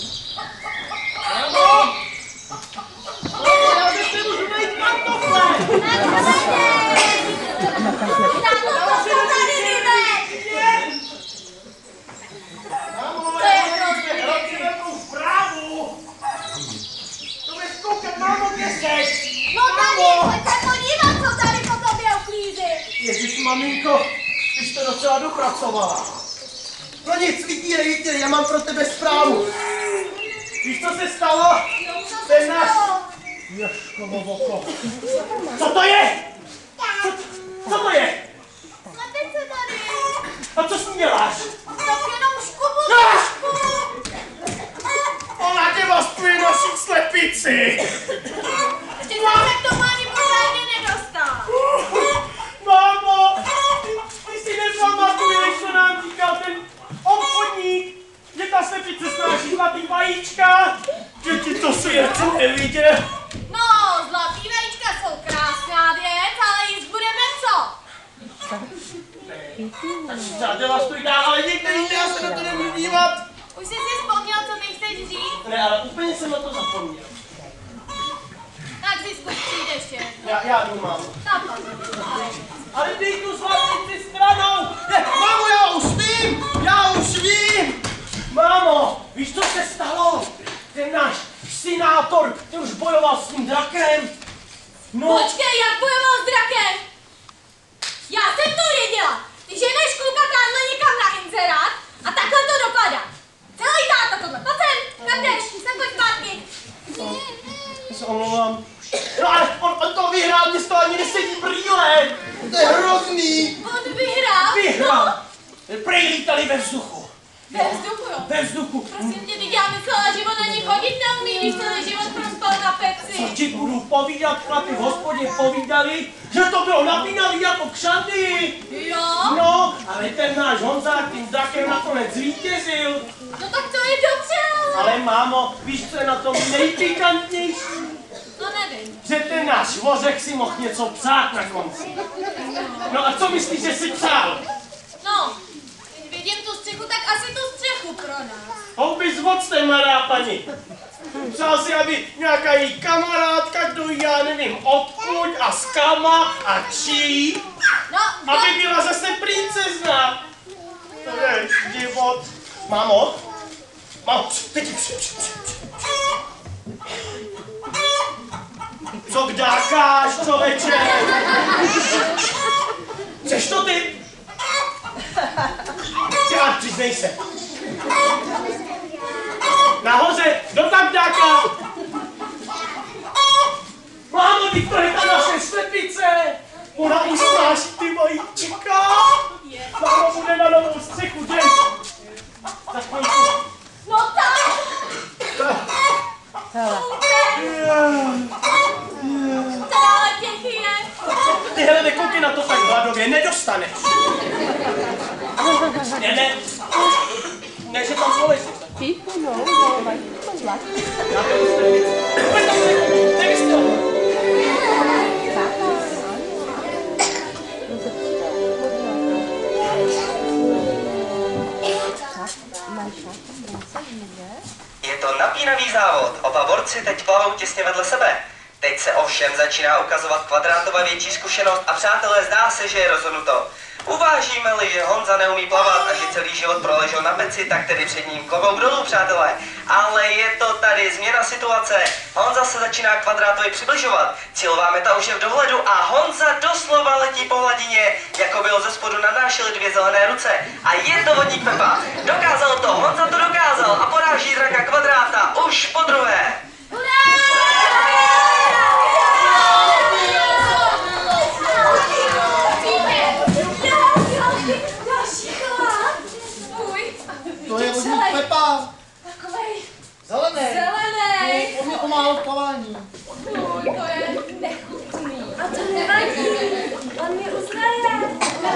Ano! Já bych nemůžu najít pantofle! Mámo, já ti vezmu zprávu! To bys koukat, mámo, kde seš? No tady, pojď se podívat, co tady po tobě uklízí. Ježiš, maminko, ty jste docela dopracovala. No nic, vytírej, vytírej, já mám pro tebe zprávu. Víš, co se stalo? Ten náš... Ježkovo oko. Co to je? Co, co to je? Slepice tady. A co s ní děláš? Tak jenom škubu, Ah! škubu. Ona devastuje naši slepici. Ještě jsem se k tomu ani pořádně nedostal. Mámo, ty si nepamatuješ, co nám říkal ten obchodník, že ta slepice snáší zlatý vajíčka, že ti to svědce neviděl. No, zlatý vajíčka jsou krásná věc, ale jíst budeme co? Tak třeba devastuj dál, ale někde jinde, já se na to nemůžu dívat. Už jsi si vzpomněl, co mi chceš říct? Ne, ale úplně jsem na to zapomněl. Tak si zkus přijít ještě. Já, já jdu, mámo. Tam Ale dej tu slepici stranou! Ne, mámo, já už vím! Já už vím! Mámo, víš, co se stalo? Ten náš Predátor, ty už bojoval s tím drakem. No. Počkej, jak bojoval s drakem? Já jsem to věděla. Ty ženeš kluka tamhle někam na inzerát a takhle to dopadá. Celý táta tohle. Pojď sem, kam jdeš? Sem pojď zpátky. Já se omlouvám. No ale on, on to vyhrál, mě z toho ani nesedí brýle. To je hrozný. On vyhrál? Vyhrál. Prej lítali ve vzduchu. Ve vzduchu, jo? Ve vzduchu. Prosím tě, teď já myslela, že on ani chodit neumí, když celý život prospal na peci. Co ti budu povídat, chlapi v hospodě povídali, že to bylo napínavý jako kšandy. Jo? No, ale ten náš Honzák tím drakem nakonec zvítězil. No tak to je dobře, ale... Ale mámo, víš, co je na tom nejpikantnější? No nevím. Že ten náš vořek si mohl něco psát na konci. No a co myslíš, že si psal? No, když vidím tu střechu, tak asi tu střechu pro nás. Houby s voctem, mladá paní. Psal si, aby nějaká její kamarádka, kdo já nevím odkud a s kama a čí, No, aby byla zase princezna. To je život. Mámo? Mámo, teď co kdákáš, člověče? Chceš to ty? Ty a přiznej se. Nahoře, kdo tam kdáká? Mámo, ty to je ta naše slepice. Ona usnáší ty vajíčka. Mámo, bude na novou střechu, jdem. Za chvilku. No tak! Hele. To ale pěkně. Tyhle nekoukej na to tak hladově, nedostaneš. Ne, ne. Ne, že tam polezeš. Pípu, no, no, to zlat. Já to myslím. Pojď tam, nevystyl. Je to napínavý závod, oba borci teď plavou těsně vedle sebe. Teď se ovšem začíná ukazovat kvadrátová větší zkušenost a přátelé, zdá se, že je rozhodnuto. Uvážíme-li, že Honza neumí plavat a že celý život proležel na peci, tak tedy před ním klobouk dolů, přátelé. Ale je to tady změna situace. Honza se začíná kvadrátovi přibližovat. Cílová meta už je v dohledu a Honza doslova letí po hladině, jako by ho ze spodu nadnášely dvě zelené ruce. A je to vodník Pepa. Dokázal to, Honza to dokázal a poráží draka kvadráta už po druhé. To je vodník Pepa. Takovej Zelený. zelenej. On mě pomáhal v plavání. Fuj, to je nechutný. A to nevadí. On mě uznaje.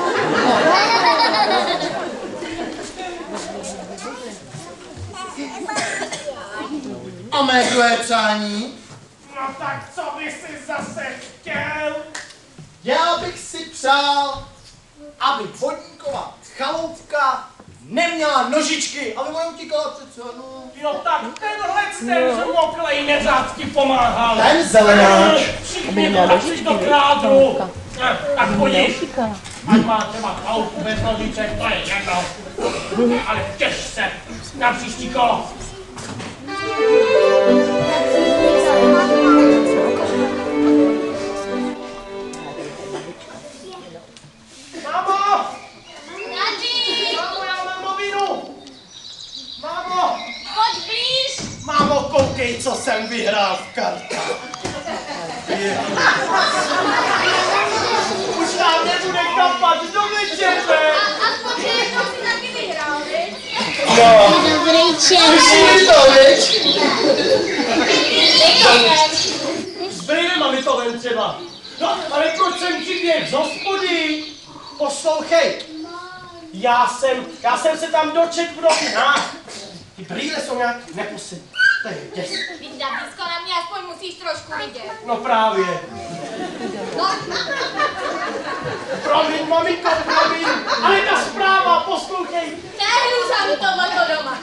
A mé druhé přání? No tak co by si zase chtěl? Já bych si přál, aby vodníková chaloupka neměla nožičky, aby mu neutíkala přece, no. Jo tak tenhle ten zmoklej neřád ti pomáhal. Ten zelenáč. Všichni to začali do krádu. Tak chodíš. Ať má třeba chaloupu bez nožiček, to je jedno. Ale těš se na příští kolo. Mámo! Daddy! Mámo, já mám novinu! Mámo! Pojď blíž! Mámo, koukej, co jsem vyhrál v kartách. Je. Už nám nebude kapat do večeře. A aspoň, že jednou si taky vyhrál, viď? No. Dobrý čas. S brýlema mi to vem třeba. No, ale proč jsem ti běh z hospody? Poslouchej. Já jsem, já jsem se tam dočet v novinách. Ty brýle jsou nějak neposední. To je děs. Víš, Davisko, na mě aspoň musíš trošku vidět. No právě. No. Promiň, maminko, promiň. Ale ta zpráva, poslouchej. Nehru za tohleto doma.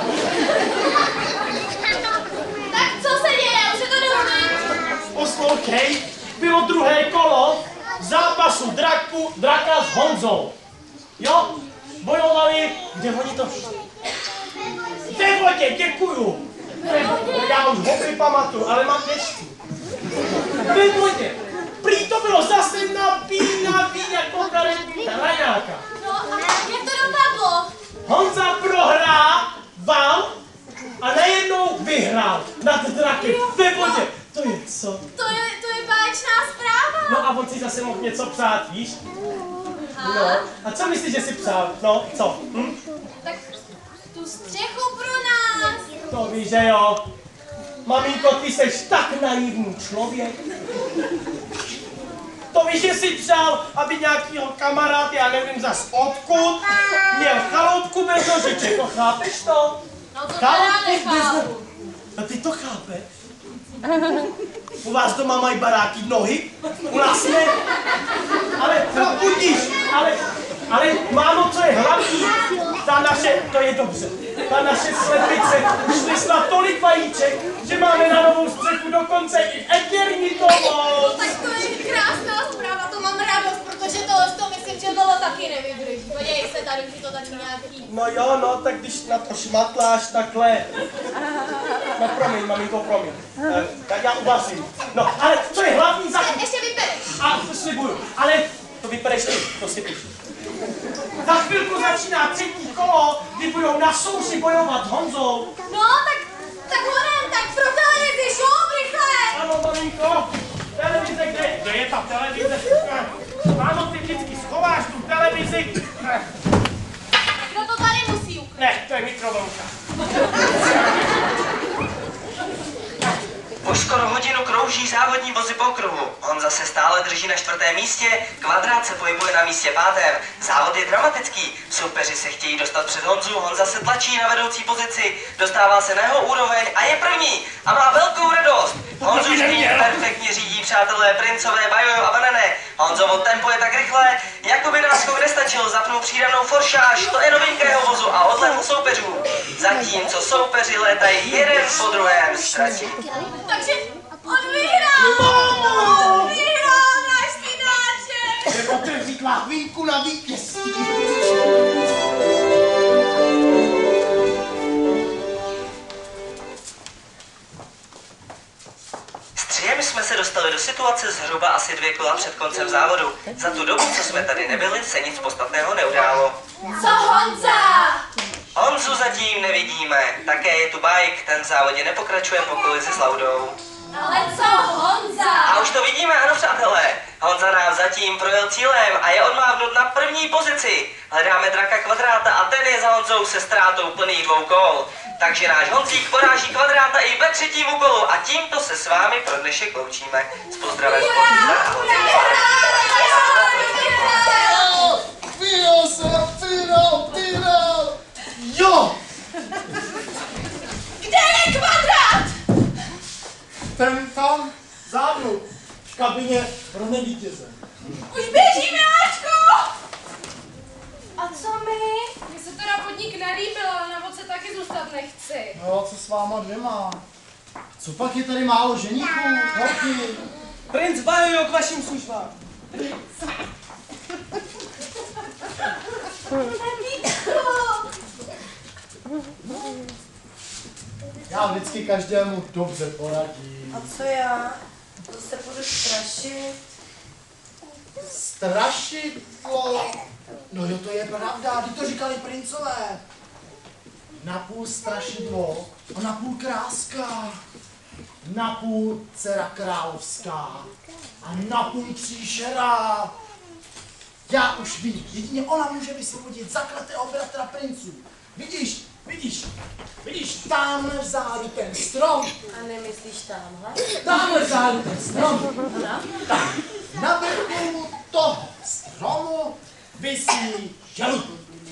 Tak co se děje? Už je to dohromady. Poslouchej, bylo druhé kolo zápasu draku, draka s Honzou. Jo? Bojovali, kde oni to... Kde vodě, děkuju. Já už hopy pamatuju, ale mám deštu. Výborně. Prý to bylo zase napínavý jako karetní hraňáka. No a jak to dopadlo? Honza prohrával a najednou vyhrál nad draky. Výborně. To je co? To je, to je báječná zpráva. No a on si zase mohl něco psát, víš? No. A co myslíš, že si psal? No, co? Hm? Tak tu střechu pro nás. To víš, že jo. Maminko, ty seš tak naivní člověk. To víš, že si přál, aby nějakýho kamarád, já nevím zas odkud, měl chaloupku bez nožiček, to chápeš to? No to teda nechápu. A ty to chápeš? U vás doma mají baráky nohy? U nás ne. Ale budíš, ale, ale mámo, co je hlavní, ta naše, to je dobře, ta naše slepice už nesla tolik vajíček, že máme na novou střechu dokonce i eternitovou. No tak to je krásná zpráva, to mám radost, protože tohle to myslím, že bylo taky nevydrží. Podívej se, tady už je to taky nějaký. No jo, no, tak když na to šmatláš takhle. No promiň, maminko, promiň. Eh, tak já uvařím. No, ale co je hlavní za... Ještě vypereš. A to slibuju, ale to vypereš ty, to si píš. Za chvilku začíná třetí kolo, kdy budou na souši bojovat s Honzou. No, tak, tak honem, tak pro televizi, šup, rychle. Ano, maminko, televize, kde, kde je ta televize? Ano, ty vždycky schováš tu televizi. Kdo to tady musí ukryt? Ne, to je mikrovlnka. Už skoro hodinu krouží závodní vozy po kruhu. Honza se stále drží na čtvrtém místě, Kvadrát se pohybuje na místě pátém. Závod je dramatický. Soupeři se chtějí dostat před Honzu, Honza se tlačí na vedoucí pozici, dostává se na jeho úroveň a je první a má velkou radost. Honzu tým perfektně řídí přátelé Princové, Bajojo a Banane. Honzovo tempo je tak rychlé, jako by náskok nestačil, zapnul přídavnou foršáž, to je novinka jeho vozu a odlehl soupeřů. Zatímco soupeři létají jeden po druhém ztratí. Takže on vyhrál! Mámo! Vyhrál náš synáček! Je otevřít lahvínku na vítězství. S Třijem jsme se dostali do situace zhruba asi dvě kola před koncem závodu. Za tu dobu, co jsme tady nebyli, se nic podstatného neudálo. Co Honza? Honzu zatím nevidíme. Také je tu bajk, ten v závodě nepokračuje po kolizi s Laudou. Ale co Honza? A už to vidíme, ano přátelé. Honza nám zatím projel cílem a je odmávnut na první pozici. Hledáme draka Kvadráta a ten je za Honzou se ztrátou plných dvou kol. Takže náš Honzík poráží Kvadráta i ve třetím úkolu a tímto se s vámi pro dnešek loučíme. S pozdravem. Vyhrál jsem, vyhrál, vyhrál! Jo! Kde je Kvadrát? Ten tam, zádu, v kabině pro nevítěze. Už běžíme, Ačko! A co my? Mně se teda podnik nelíbil, ale na vodce taky zůstat nechci. No, co s váma dvěma? Co pak je tady málo ženíků, holky? Princ Bajojo k vašim službám. Já vždycky každému dobře poradím. A co já? To se budu strašit. Strašidlo? No jo, to je pravda, ty to říkali princové. Napůl strašidlo a napůl kráska. Napůl dcera královská a napůl příšera. Já už vím, jedině ona může vysvobodit zakletého bratra princů. Vidíš, vidíš, vidíš, tamhle vzadu ten strom. A nemyslíš tamhle? Tamhle vzadu ten strom. Tak, na vrchu toho stromu visí žalud.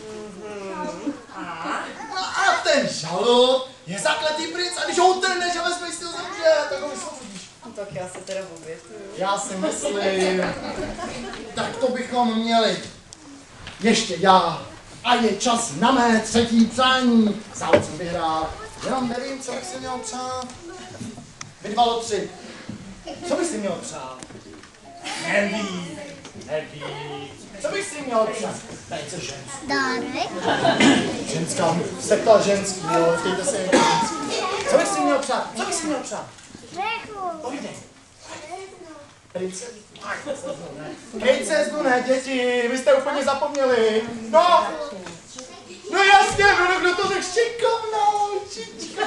No a ten žalud je zakletý princ a když ho utrhneš a vezmeš si ho zemře, tak ho vysvobodíš. No tak já se teda obětuju. Já si myslím, tak to bychom měli. Ještě já. A je čas na mé třetí přání. Závod jsem vyhrál. Jenom nevím, co bych si měl přát. Vydvalo tři. Co bych si měl přát? Nevím. Nevím. Co bych si měl přát? Velice ženský. Dárek? Ženská. Sekla ženský, jo. Chtějte se jako ženský. Co bych si měl přát? Co bych si měl přát? Řeknu. Povídej. Princeznu? Princeznu ne, děti, vy jste úplně zapomněli. No, no jasně, no kdo to řekl, šikovnoučička.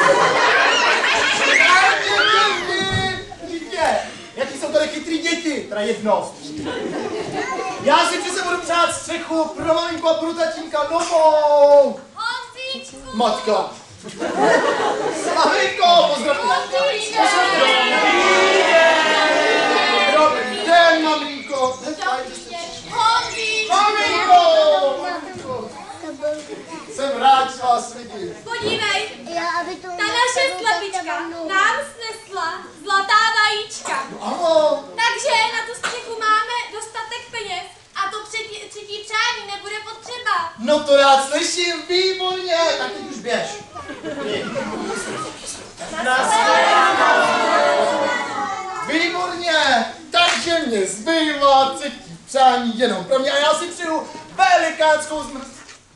Dítě, jaký jsou tady chytrý děti, teda jedno. Já si přece budu přát střechu pro maminku a pro tatínka novou. Honzíčku! Matka. Maminko, pozdravím. Dobrý den, maminko. Honzíčku! Maminko! Jsem rád, že vás vidím. Podívej, Já, aby to ta naše slepička nám snesla zlatá vajíčka. Ano. Takže na tu střechu máme dostatek peněz a to třetí, třetí přání nebude potřeba. No to rád slyším, výborně. Tak teď už běž. Výborně. Takže mě zbývá třetí přání jenom pro mě a já si přeju velikánskou zmrz...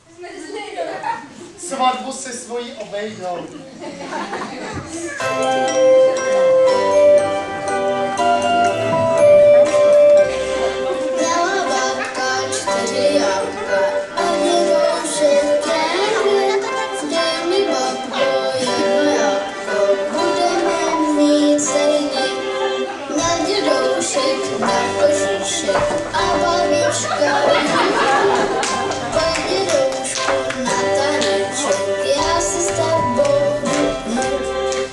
Svatbu se svojí obejdou. Měla babka čtyři jabka a jednoduše trávy. Dej mi babko jedno jabko, budeme mít stejně. Na dědoušek, na kožušek a babička pojď dědoušku na taneček, já se s tebou jdu.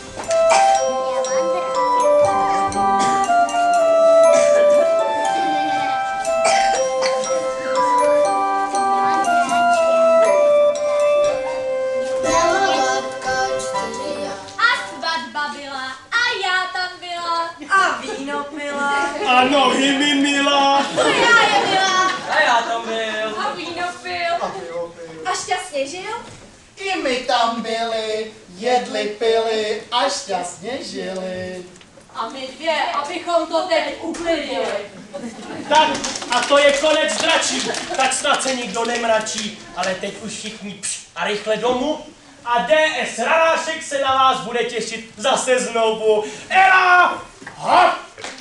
A nohy mi milá. A já je byla. A já tam byl. A víno pil. A šťastně žil. I my tam byli, jedli, pili a šťastně žili. A my dvě, abychom to teď uklidili. Tak a to je konec dračí. Tak snad se nikdo nemračí. Ale teď už všichni pš a rychle domů. A D S Ranášek se na vás bude těšit zase znovu. Ela! Hop!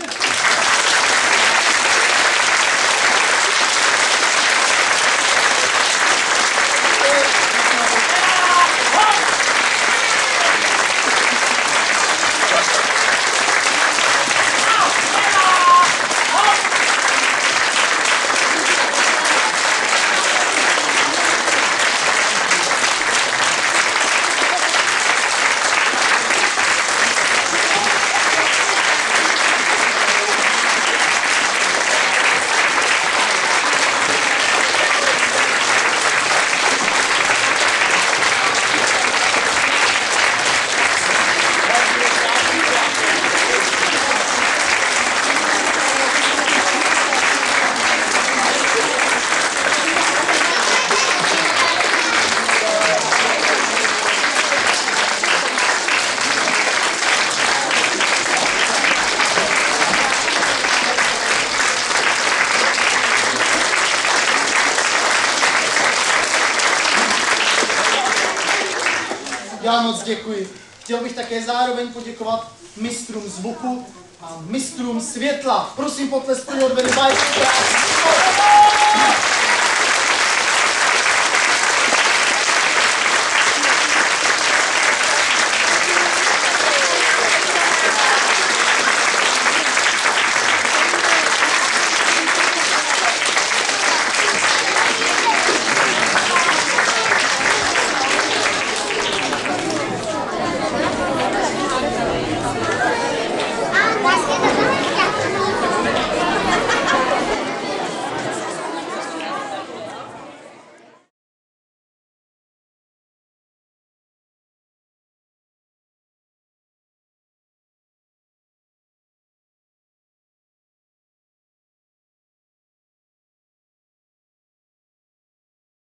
Já moc děkuji. Chtěl bych také zároveň poděkovat mistrům zvuku a mistrům světla. Prosím, potlesk pro ně odvedli báječnou práci.